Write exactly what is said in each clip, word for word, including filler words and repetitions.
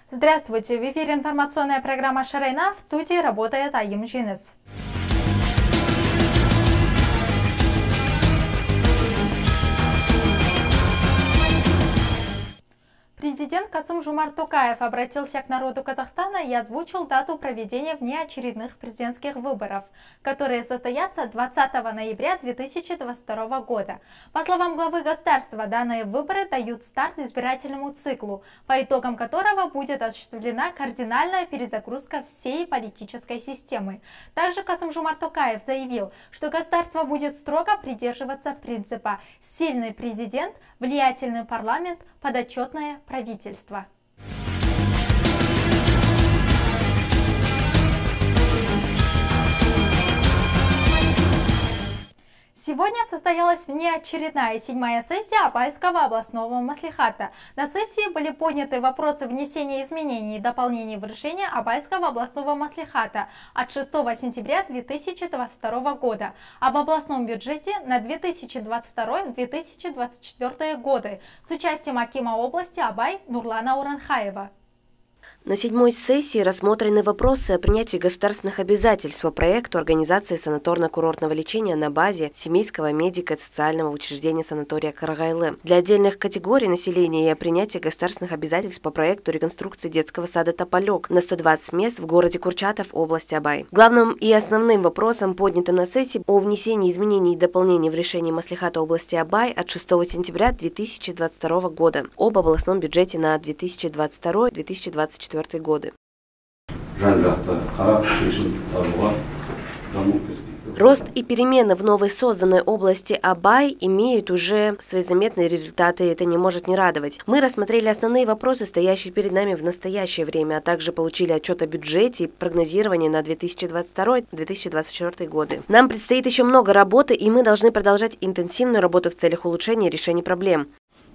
Здравствуйте! В эфире информационная программа «Шарайна». В студии работает Айым Жинес. Президент Касым-Жомарт Токаев обратился к народу Казахстана и озвучил дату проведения внеочередных президентских выборов, которые состоятся двадцатого ноября две тысячи двадцать второго года. По словам главы государства, данные выборы дают старт избирательному циклу, по итогам которого будет осуществлена кардинальная перезагрузка всей политической системы. Также Касым-Жомарт Токаев заявил, что государство будет строго придерживаться принципа «сильный президент, влиятельный парламент, подотчетное правительство». Сегодня состоялась внеочередная седьмая сессия Абайского областного маслихата. На сессии были подняты вопросы внесения изменений и дополнений в решение Абайского областного маслихата от шестого сентября две тысячи двадцать второго года об областном бюджете на две тысячи двадцать второй — две тысячи двадцать четвёртый годы с участием акима области Абай Нурлана Уранхаева. На седьмой сессии рассмотрены вопросы о принятии государственных обязательств по проекту организации санаторно-курортного лечения на базе семейского медико-социального учреждения санатория Карагайлы для отдельных категорий населения и о принятии государственных обязательств по проекту реконструкции детского сада «Тополек» на сто двадцать мест в городе Курчатов, области Абай. Главным и основным вопросом, поднятым на сессии, о внесении изменений и дополнений в решение маслихата области Абай от шестого сентября две тысячи двадцать второго года об областном бюджете на две тысячи двадцать второй — две тысячи двадцать четвёртый годы. Рост и перемены в новой созданной области Абай имеют уже свои заметные результаты, и это не может не радовать. Мы рассмотрели основные вопросы, стоящие перед нами в настоящее время, а также получили отчет о бюджете и прогнозирование на две тысячи двадцать второй — две тысячи двадцать четвёртый годы. Нам предстоит еще много работы, и мы должны продолжать интенсивную работу в целях улучшения и решения проблем.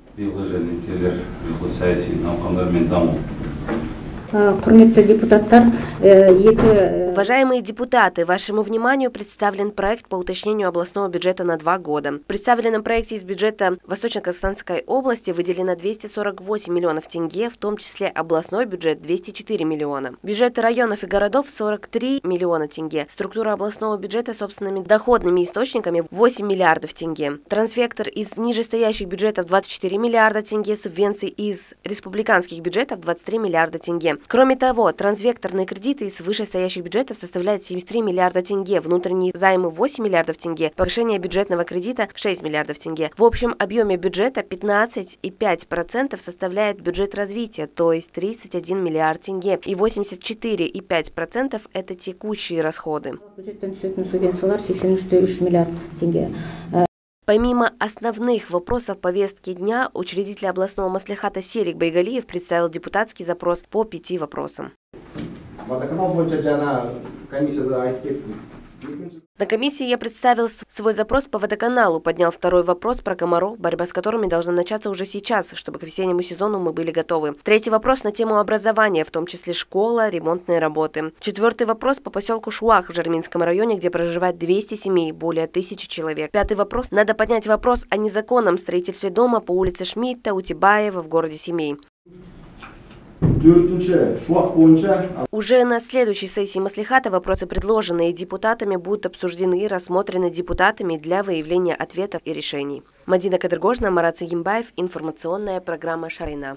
Уважаемые депутаты, вашему вниманию представлен проект по уточнению областного бюджета на два года. В представленном проекте из бюджета Восточно-Казахстанской области выделено двести сорок восемь миллионов тенге, в том числе областной бюджет двести четыре миллиона. Бюджеты районов и городов сорок три миллиона тенге. Структура областного бюджета собственными доходными источниками восемь миллиардов тенге. Трансвектор из нижестоящих бюджетов двадцать четыре миллиарда тенге, субвенции из республиканских бюджетов двадцать три миллиарда тенге. Кроме того, трансвекторные кредиты из вышестоящих бюджетов составляют семьдесят три миллиарда тенге, внутренние займы восемь миллиардов тенге, повышение бюджетного кредита шесть миллиардов тенге. В общем объеме бюджета пятнадцать и пять десятых процента составляет бюджет развития, то есть тридцать один миллиард тенге, и восемьдесят четыре и пять десятых процента это текущие расходы. Помимо основных вопросов повестки дня, учредитель областного маслихата Серик Байгалиев представил депутатский запрос по пяти вопросам. На комиссии я представил свой запрос по водоканалу, поднял второй вопрос про комаров, борьба с которыми должна начаться уже сейчас, чтобы к весеннему сезону мы были готовы. Третий вопрос на тему образования, в том числе школа, ремонтные работы. Четвертый вопрос по поселку Шуах в Жарминском районе, где проживает двести семей, более тысячи человек. Пятый вопрос. Надо поднять вопрос о незаконном строительстве дома по улице Шмидта, Утибаева в городе Семей. Уже на следующей сессии маслихата вопросы, предложенные депутатами, будут обсуждены и рассмотрены депутатами для выявления ответов и решений. Мадина Кадыргожна, Марат Сагимбаев, информационная программа «Шарайна».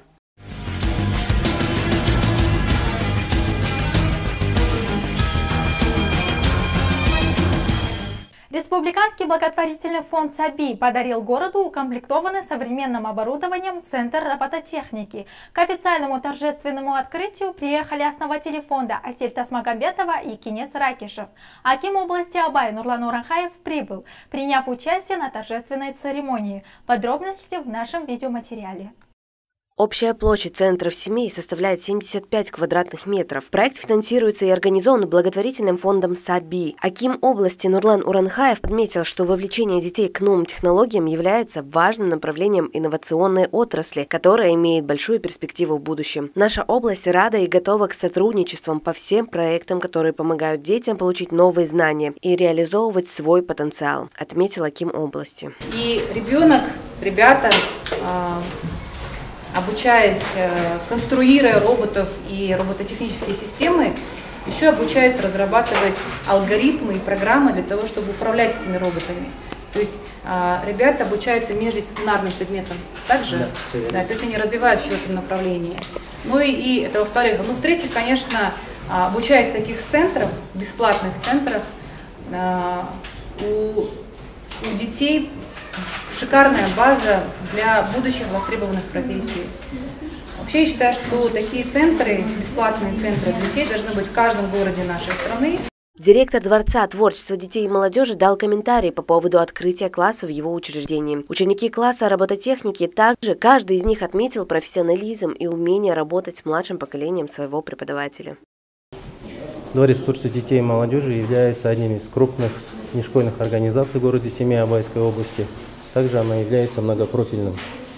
Республиканский благотворительный фонд «Саби» подарил городу укомплектованный современным оборудованием центр робототехники. К официальному торжественному открытию приехали основатели фонда Асель Тасмагамбетова и Кинес Ракишев. Аким области Абай Нурлан Уранхаев прибыл, приняв участие на торжественной церемонии. Подробности в нашем видеоматериале. Общая площадь центров семей составляет семьдесят пять квадратных метров. Проект финансируется и организован благотворительным фондом «Саби». Аким области Нурлан Уранхаев отметил, что вовлечение детей к новым технологиям является важным направлением инновационной отрасли, которая имеет большую перспективу в будущем. Наша область рада и готова к сотрудничествам по всем проектам, которые помогают детям получить новые знания и реализовывать свой потенциал, отметил аким области. И ребенок, ребята обучаясь, конструируя роботов и робототехнические системы, еще обучаются разрабатывать алгоритмы и программы для того, чтобы управлять этими роботами. То есть а, ребята обучаются междисциплинарным предметам также, да, да, то есть они развивают еще в этом направлении. Ну и, и это во-вторых. Ну, в-третьих, конечно, а, обучаясь в таких центрах, бесплатных центрах, а, у, у детей шикарная база для будущих востребованных профессий. Вообще я считаю, что такие центры, бесплатные центры для детей должны быть в каждом городе нашей страны. Директор Дворца творчества детей и молодежи дал комментарий по поводу открытия класса в его учреждении. Ученики класса робототехники также, каждый из них отметил профессионализм и умение работать с младшим поколением своего преподавателя. Дворец творчества детей и молодежи является одним из крупных нешкольных организаций в городе Семей-Абайской области. Также она является многопрофильным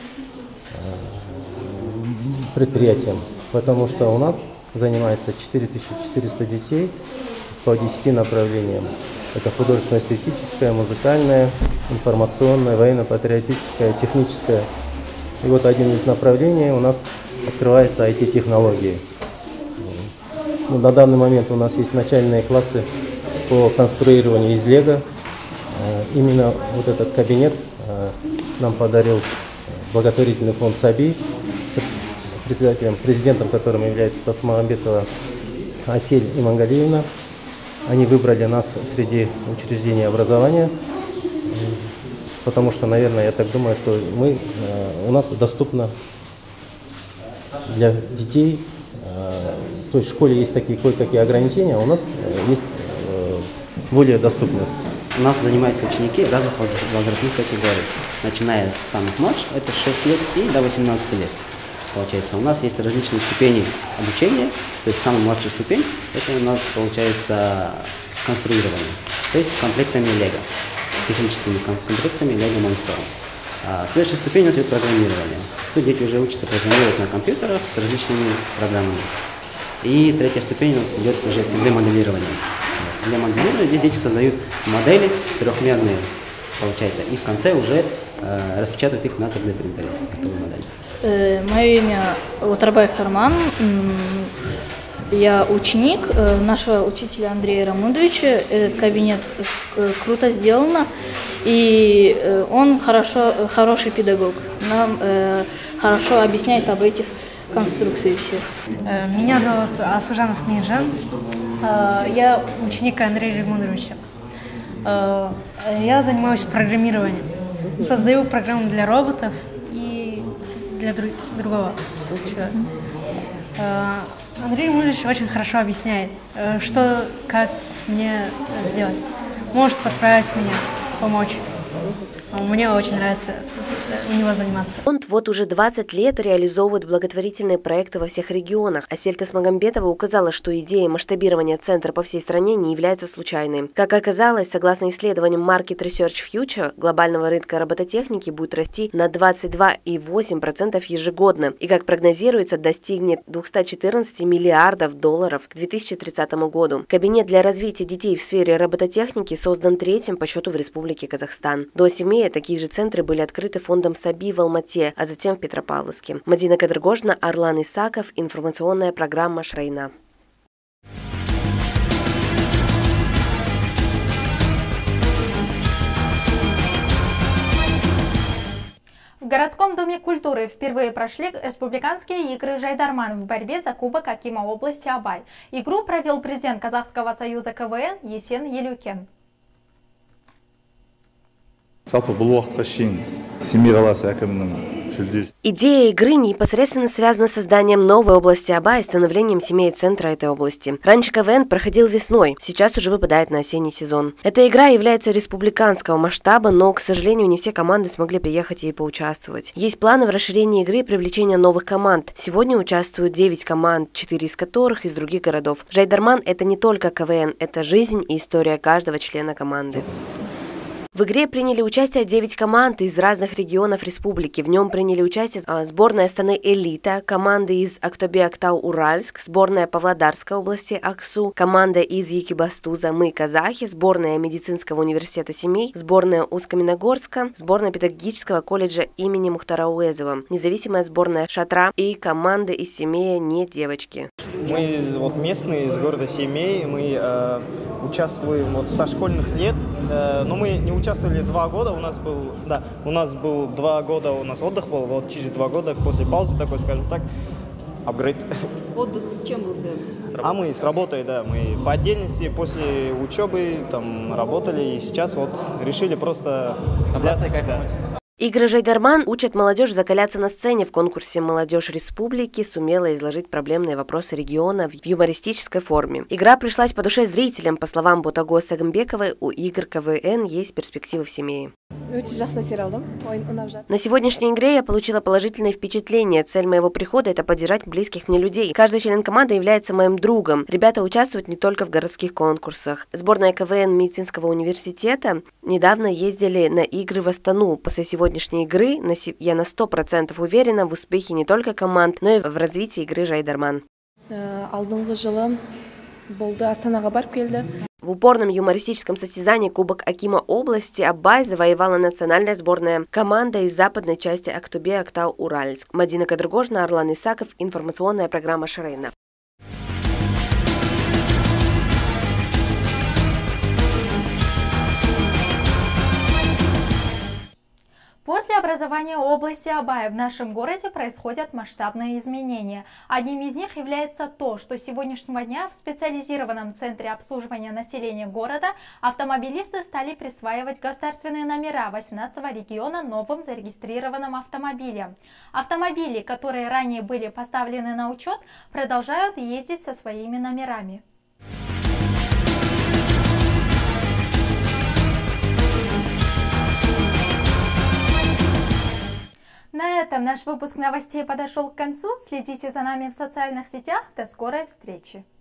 предприятием, потому что у нас занимается четыре тысячи четыреста детей по десяти направлениям. Это художественно-эстетическое, музыкальное, информационное, военно-патриотическое, техническое. И вот один из направлений у нас открывается ай ти-технологии. Ну, на данный момент у нас есть начальные классы по конструированию из лего. Именно вот этот кабинет нам подарил благотворительный фонд САБИ, председателем, президентом которым является Тасмагамбетова Асель Имангалиевна. Они выбрали нас среди учреждений образования, потому что, наверное, я так думаю, что мы, у нас доступно для детей, то есть в школе есть такие кое-какие ограничения, а у нас есть более доступность. У нас занимаются ученики разных возрастных категорий, начиная с самых младших, это шесть лет, и до восемнадцати лет. Получается, у нас есть различные ступени обучения, то есть самая младшая ступень, это у нас получается конструирование, то есть комплектами лего, техническими комплектами лего Mindstorms. А следующая ступень у нас идет программирование. Тут дети уже учатся программировать на компьютерах с различными программами. И третья ступень у нас идет уже три дэ-моделирование. три дэ-моделирование, здесь дети создают модели трехмерные, получается, и в конце уже э, распечатывают их на три дэ-принтере, готовые модели. Мое имя Утарбаев Арман. Я ученик нашего учителя Андрея Рамудовича. Этот кабинет круто сделано, и он хорошо, хороший педагог. Нам хорошо объясняет об этих конструкциях всех. Меня зовут Асужанов Миржан. Я ученик Андрея Рамудовича. Я занимаюсь программированием. Создаю программы для роботов для друг, другого человека. Андрей Рамудович очень хорошо объясняет, что, как мне сделать. Может подправить меня, помочь. Мне очень нравится у него заниматься. Фонд вот уже двадцать лет реализовывает благотворительные проекты во всех регионах. Асель Тасмагамбетова указала, что идея масштабирования центра по всей стране не является случайной. Как оказалось, согласно исследованиям Market Research Future, глобального рынка робототехники будет расти на двадцать два и восемь десятых процента ежегодно. И, как прогнозируется, достигнет двухсот четырнадцати миллиардов долларов к две тысячи тридцатому году. Кабинет для развития детей в сфере робототехники создан третьим по счету в Республике Казахстан. До семи такие же центры были открыты фондом САБИ в Алмате, а затем в Петропавловске. Мадина Кадыргожна, Арлан Исаков, информационная программа «Шрайна». В городском доме культуры впервые прошли республиканские игры «Жайдарман» в борьбе за Кубок Акима области Абай. Игру провел президент Казахского союза ка вэ эн Есен Елюкен. Идея игры непосредственно связана с созданием новой области Аба и становлением семей центра этой области. Раньше ка вэ эн проходил весной, сейчас уже выпадает на осенний сезон. Эта игра является республиканского масштаба, но, к сожалению, не все команды смогли приехать и поучаствовать. Есть планы в расширении игры и привлечения новых команд. Сегодня участвуют девять команд, четыре из которых из других городов. Жайдарман – это не только ка вэ эн, это жизнь и история каждого члена команды. В игре приняли участие девять команд из разных регионов республики. В нем приняли участие сборная Астаны «Элита», команды из Актобе-Актау-Уральск, сборная Павлодарской области «Аксу», команда из Екибастуза «Мы казахи», сборная медицинского университета семей, сборная Усть-Каменогорска, сборная педагогического колледжа имени Мухтара Уэзова, независимая сборная «Шатра» и команды из Семея «Не девочки». Мы вот местные из города Семей, мы э, участвуем вот со школьных лет, э, но мы не участвовали два года, у нас был, да, у нас был два года, у нас отдых был, вот через два года после паузы такой, скажем так, апгрейд. Отдых с чем был связан? А мы с работой, да, мы по отдельности после учебы там работали и сейчас вот решили просто собраться и кайфовать. Игры «Жайдарман» учат молодежь закаляться на сцене. В конкурсе «Молодежь республики» сумела изложить проблемные вопросы региона в юмористической форме. Игра пришлась по душе зрителям. По словам Ботаго Сагымбековой, у игр ка вэ эн есть перспективы в Семее. На сегодняшней игре я получила положительные впечатления. Цель моего прихода – это поддержать близких мне людей. Каждый член команды является моим другом. Ребята участвуют не только в городских конкурсах. Сборная ка вэ эн медицинского университета недавно ездили на игры в Астану. После сегодняшней игры я на сто процентов уверена в успехе не только команд, но и в развитии игры «Жайдарман». В упорном юмористическом состязании Кубок Акима области Абай завоевала национальная сборная команда из западной части Актобе-Актау-Уральск. Мадина Кадыргожна, Арлан Исаков, информационная программа Шарейна. После образования области Абая в нашем городе происходят масштабные изменения. Одним из них является то, что с сегодняшнего дня в специализированном центре обслуживания населения города автомобилисты стали присваивать государственные номера восемнадцатого региона новым зарегистрированным автомобилям. Автомобили, которые ранее были поставлены на учет, продолжают ездить со своими номерами. На этом наш выпуск новостей подошел к концу. Следите за нами в социальных сетях. До скорой встречи!